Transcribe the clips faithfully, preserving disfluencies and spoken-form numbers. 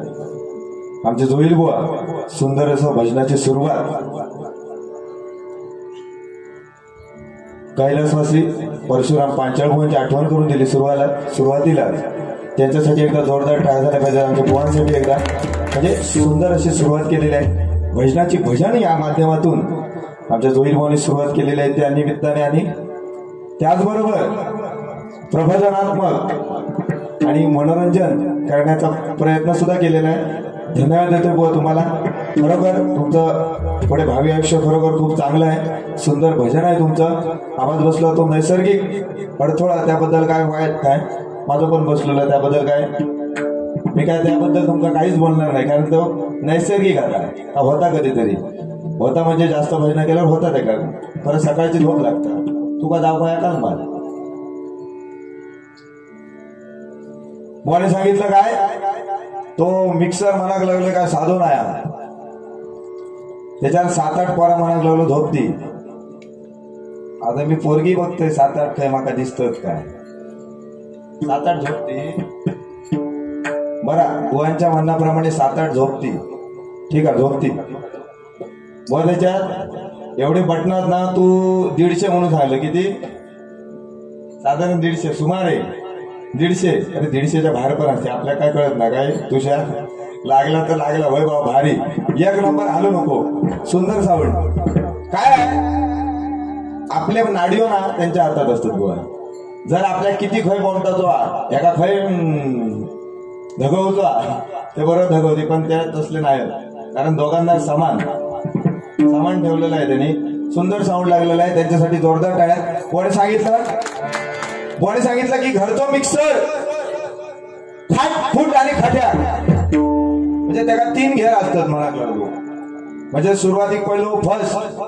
आमचे जोईल बुवा सुंदर असं भजनाची सुरुवात कैलासवासी परशुराम पांचाळभुवांची आठवण करून दिली सुरुवाला सुरुवातीला. त्यांच्यासाठी एकदा जोरदार टाळ्या झाल्या पाहिजे. आमच्या बुवांसाठी एकदा म्हणजे सुंदर अशी सुरुवात केलेली आहे भजनाची. भजन या माध्यमातून आमच्या जोईल बुवांनी सुरुवात केलेली आहे त्या निमित्ताने. आणि त्याचबरोबर प्रबोधनात्मक आणि मनोरंजन करण्याचा प्रयत्न सुद्धा केलेला आहे. धन्यवाद देतो बुवा तुम्हाला. खरोखर तुमचं पुढे भावी आयुष्य खरोखर खूप चांगलं आहे. सुंदर भजन आहे तुमचं. आवाज बसला तो नैसर्गिक अडथळा त्याबद्दल काय वाईट काय माझं पण बसलेलं आहे त्याबद्दल काय मी काय त्याबद्दल तुमचं काहीच बोलणार नाही. कारण तो नैसर्गिक आता होता कधीतरी होता म्हणजे जास्त भजन केल्यावर होता ते का परत सकाळची झोप लागतात. तू का दाव काय का मला बुवाने सांगितलं काय तो मिक्सर म्हणाक लागलं काय साधून आहे त्याच्यावर सात आठ पोरा म्हणाक लागलो झोपती. आता मी पोरगी बघतोय सात आठ काय माका दिसतोय काय सात आठ झोपती. बरा बुवांच्या म्हणण्याप्रमाणे सात आठ झोपती ठीक आहे झोपती. बुवा त्याच्यात एवढे बटनात ना तू दीडशे म्हणून सांगलं किती साधारण दीडशे सुमारे दीडशे. अरे दीडशेच्या बाहेर पण असते आपल्या काय कळत ना काय तुझ्या लागला तर लागला वय बाबा भारी एक नंबर आलो नको. सुंदर सावड काय आपल्या नाडिओ ना त्यांच्या हातात असतात बुवा. जर आपल्या किती खय बोलताचो एका खय धगवतो ते बरोबर धगवते पण त्या तसले नाही कारण दोघांना समान समान ठेवलेलं आहे त्यांनी. सुंदर साऊंड लागलेला आहे त्यांच्यासाठी जोरदार टाळ्या. कोणी सांगितलं कोणी सांगितलं की घरचो मिक्सर फाट फूट आणि खट्या म्हणजे त्याला तीन घेर असतात म्हणा लागलो. म्हणजे सुरुवातीक पहिलो फर्स्ट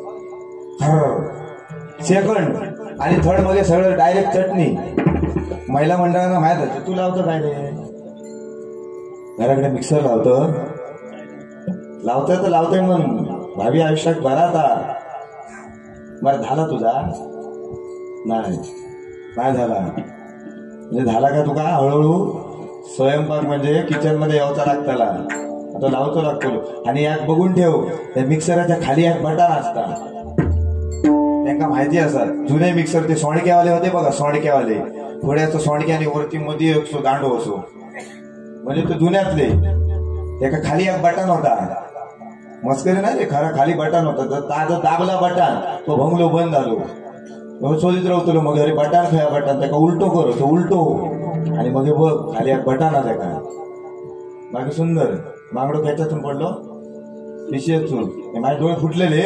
सेकंड आणि थर्ड मध्ये सगळं डायरेक्ट चटणी. महिला मंडळांना माहित आहे तू लावतो काय रे घराकडे मिक्सर लावतो लावतोय तर लावतोय म्हणून भावी आयुष्यात बरा आता बरं झाला तुझा नाही नाही झाला म्हणजे झाला का तुका हळूहळू स्वयंपाक म्हणजे किचन मध्ये यावचा लागताला आता लावतो लागतो. आणि यात बघून ठेव त्या मिक्सरच्या खाली एक बटन असतात त्यांना माहिती असतात. जुने मिक्सर ते सोंडक्यावाले होते बघा सोंडक्यावाले थोड्याचं सोंडक्या आणि वरती मध्ये असो दांडो असो म्हणजे तो जुन्यातले त्याका खाली एक बटन होता. मस्करी नाही रे खरा खाली बटन होता तर ताज दाबला बटन तो भंगलो बंद झालो शोधित राहतो. मग अरे बटन खया बटन त्याका उलटो करो तो उलटो आणि मग बघ खाली एक बटन आहे का बाकी सुंदर मागडो त्याच्यातून पडलो पिशेतून माझे डोळे फुटलेले.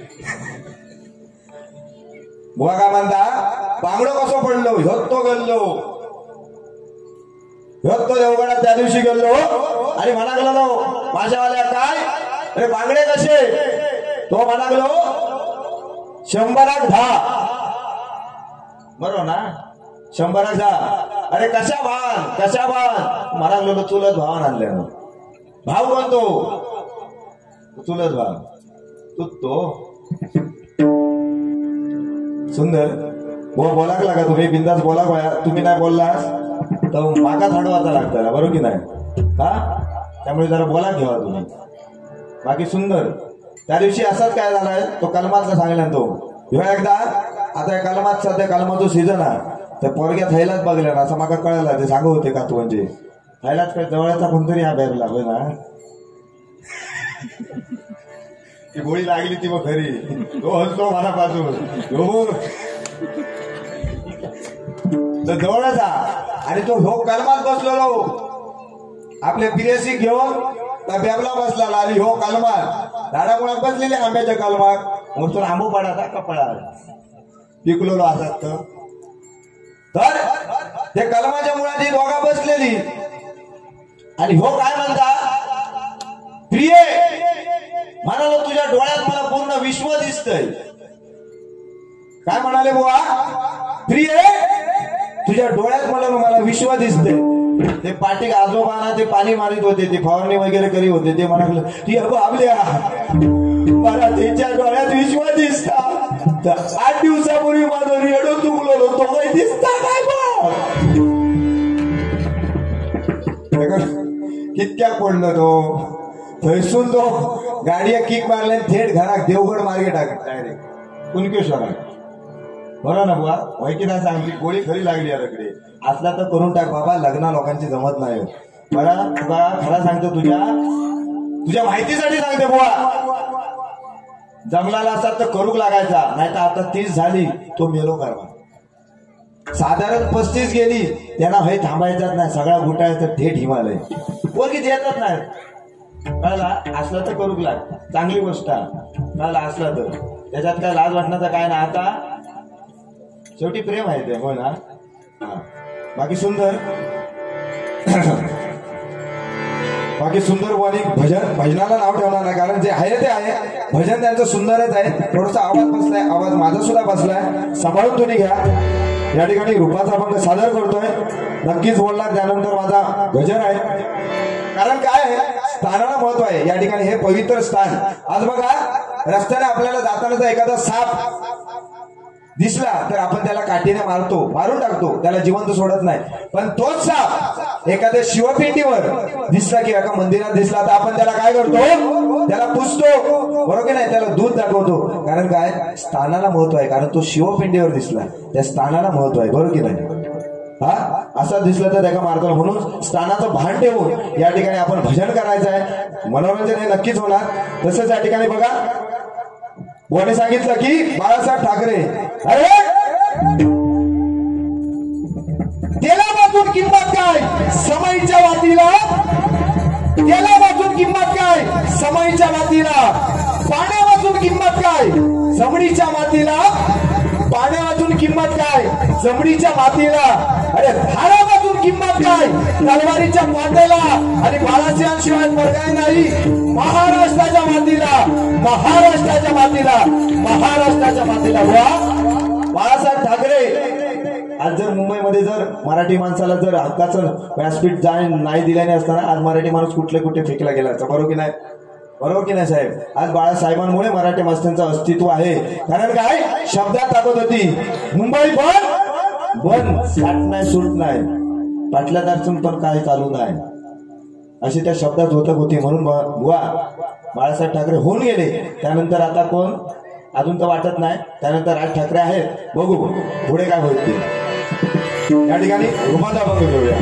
बुवा का म्हणता बांगडो कसो पडलो ह्योत तो गेलो ह्योत तो देवगडात त्या दिवशी गेलो आणि म्हणा गेलो माझ्यावाल्या काय अरे बांगडे कसे तो म्हणा गेलो शंभराक दहा बरोबर ना शंभराक दहा. अरे कशा भान कशा भान म्हणा गेलो चुलत भावान आणल्या भाव कोणतो चुलत भाव तू तो सुंदर बुवा बोलाक लागा तुम्ही बिंदास बोला गोया. तुम्ही नाही बोललास तर माका थाडवाचा लागताना बरोबर की नाही हा त्यामुळे जरा बोला घेवा तुम्ही. बाकी सुंदर त्या दिवशी असाच काय झालाय तो कलमातला सांगला तो ह्यो एकदा आता या कलमात सध्या कलमाचो सीझन आहे त्या पोरग्या थैलाच बघल्या ना असं माका कळलं ते सांगू होते का तू म्हणजे थैलाच काय जवळचा कोणतरी हा बॅग लागला ना ती गोळी लागली ती मग खरी तो हसतो मनापासून जवळच आणि तो हो कलमात बसलो आपले पिरेसी घेऊन त्या बॅबला बसला आणि हो कलमात झाडामुळात बसलेले आंब्याच्या कलमात म्हणून आंबो पडाचा कपडा पिकलो असत तर ते कलमाच्या मुळात दोघा बसलेली आणि हो काय म्हणता प्रिय म्हणालो तुझ्या डोळ्यात मला पूर्ण विश्व दिसतंय. काय म्हणाले बुवा प्रिय तुझ्या डोळ्यात मला मला विश्व दिसतंय. ते पाटीक आजोबांना ते पाणी मारित होते ते फवारणी वगैरे करीत होते ते म्हणाले ती आपल्या मला त्याच्या डोळ्यात विश्व दिसता. आठ दिवसापूर्वी माझं रेडो चुकलो तो काही दिसता काय बघ कितक्याक पडलो तो थंयसून तो गाडये किक मारले थेट घराक देवगड मार्गे टाक डायरेक्ट कुणकेश्वराक बरं ना बुवा वय किती सांगली गोळी खरी लागली याकडे असला तर करून टाक बाबा लग्न लोकांची जमत नाही मला तुला खरा सांगतो तुझ्या तुझ्या माहितीसाठी सांगते बुवा जमलाला असतात तर करूक लागायचा नाही तर आता तीस झाली तो मेलो करवा साधारण पस्तीस गेली त्यांना हे थांबायचाच नाही सगळा गुटायचा थेट हिमालय पोरगी येतच नाही कळला असलं तर करूक लाग चांगली गोष्ट कळला असला तर त्याच्यात काय लाज वाटण्याचा काय ना आता शेवटी प्रेम आहे ते हो ना हा बाकी सुंदर बाकी सुंदर आणि भजन भजनाला नाव ठेवणार नाही कारण जे आहे ते आहे भजन त्यांचं सुंदरच आहे थोडासा आवाज बसलाय आवाज माझा सुद्धा बसलाय सांभाळून तुम्ही घ्या या ठिकाणी रूपाचा अभंग सादर करतोय नक्कीच बोलणार त्यानंतर माझा गजर आहे कारण काय आहे स्थानाला महत्व आहे या ठिकाणी हे पवित्र स्थान आज बघा रस्त्याने आपल्याला जाताना एखादा साप दिसला तर आपण त्याला काठीने मारतो मारून टाकतो त्याला जिवंत सोडत नाही पण तोच साप एखाद्या शिवपिंडीवर दिसला किंवा एका मंदिरात दिसला तर आपण त्याला काय करतो त्याला पुजतो बरोबर की नाही त्याला दूध दाखवतो कारण काय स्थानाला महत्व आहे कारण तो शिवपिंडीवर दिसला त्या स्थानाला महत्व आहे बरोबर की नाही हा असा दिसला तर त्याला मारतो म्हणून स्थानाचं भान ठेवून या ठिकाणी आपण भजन करायचं आहे मनोरंजन हे नक्कीच होणार तसंच या ठिकाणी बघा बोने सांगितलं की बाळासाहेब ठाकरे अरे त्याला वाचून किंमत काय समईच्या वातीला त्याला वाचून किंमत काय समईच्या वातीला पाण्या वाचून किंमत काय जमडीच्या मातीला पाण्या वाचून किंमत काय जमडीच्या मातीला अरे धारा वाचून किंमत काय तलवारीच्या पाट्याला आणि बाळासाहेबांशिवाय पर्याय नाही महाराष्ट्राच्या मातीला महाराष्ट्राच्या मातीला महाराष्ट्राच्या मातीला वा बाळासाहेब ठाकरे आज जर मुंबईमध्ये जर मराठी माणसाला जर हक्काचं व्यासपीठ जाय नाही दिल्याने असताना आज मराठी माणूस कुठले कुठे फेकला गेला असता बरोबर की नाही बरोबर की नाही साहेब आज बाळासाहेबांमुळे मराठी माणसांचं अस्तित्व आहे कारण काय शब्दात ताकद होती मुंबई बंद बंद साठ नाही सुट नाही पाटल्या अडचण पण काय चालू नाही अशी त्या शब्दात होतक होती म्हणून बुवा बाळासाहेब ठाकरे होऊन गेले त्यानंतर आता कोण अजून तर वाटत नाही त्यानंतर राज ठाकरे आहेत बघू पुढे काय होईल ते या ठिकाणी रुमाला बघू घेऊया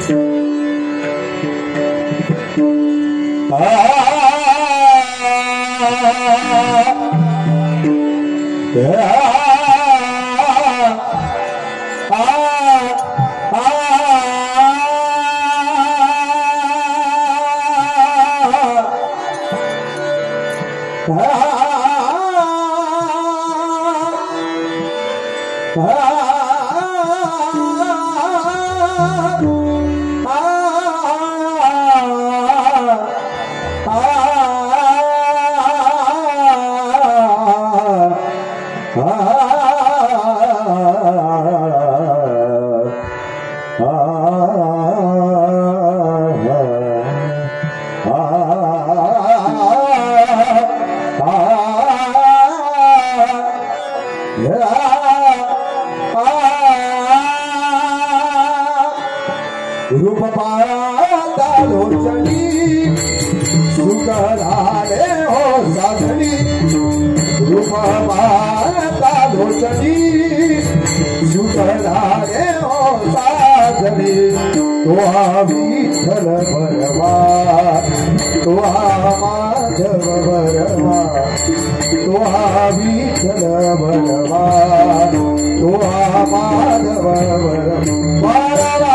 रूप पाळता लोचनी सुकराले हो साधनी रूप पाळता लोचनी सुकराले हो साधनी तो विठ्ठल भरवा तो माधव भरवा तो विठ्ठल भरवा तो माधव भरवा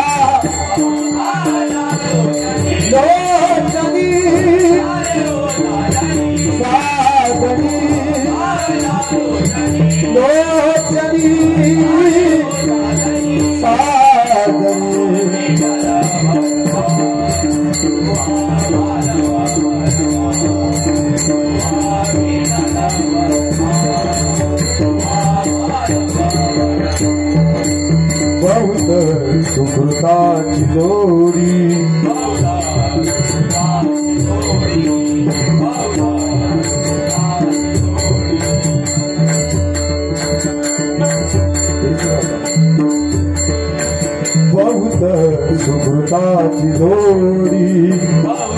लोचनी साधनी लोचनी साधनी बहुत सुकृताची जोडी बहुत सुकृताची जोडी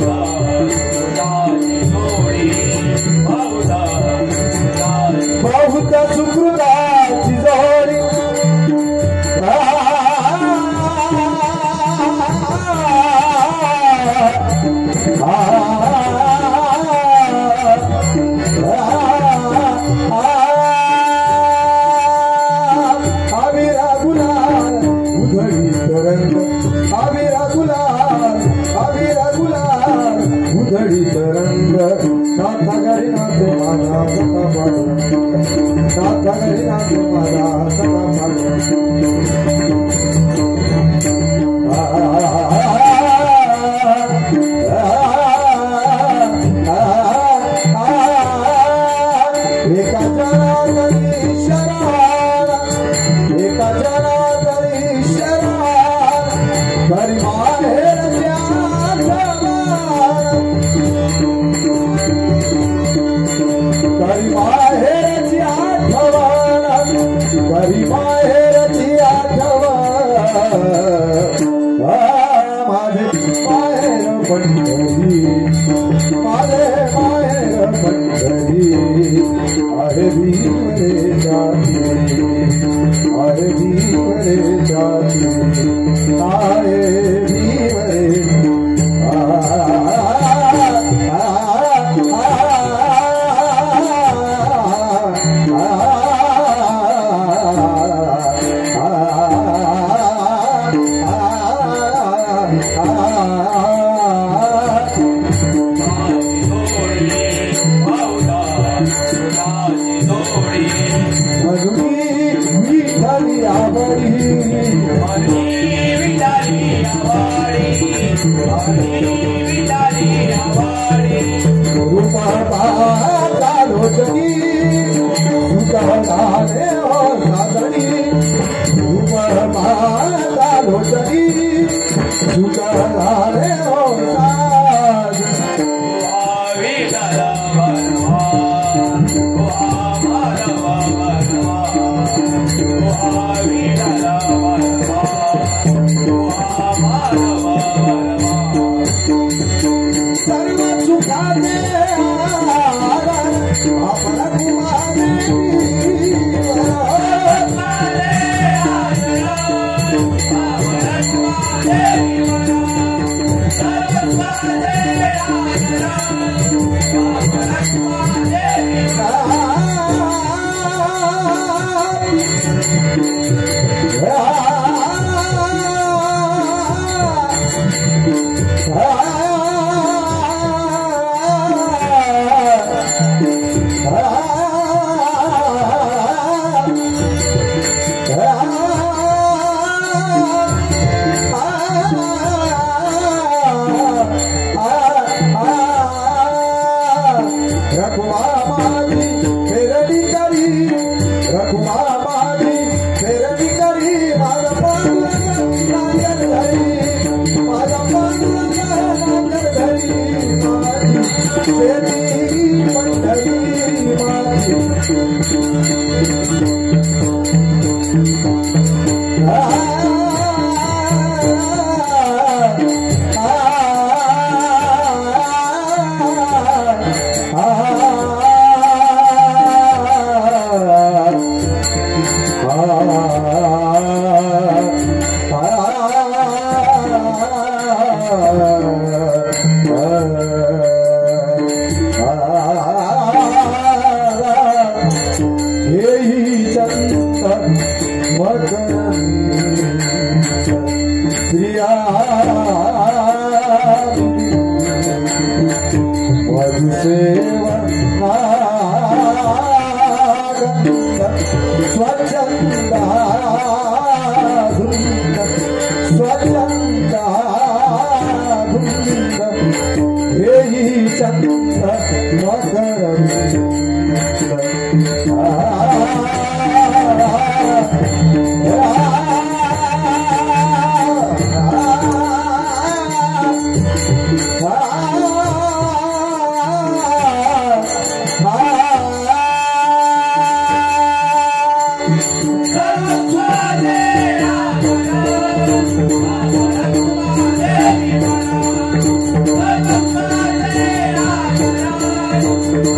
Thank you.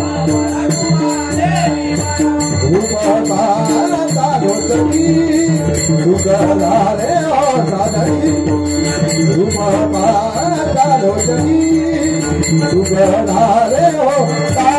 सुगला रे हो साधरी रूप पाता लोचनी सुगला रे हो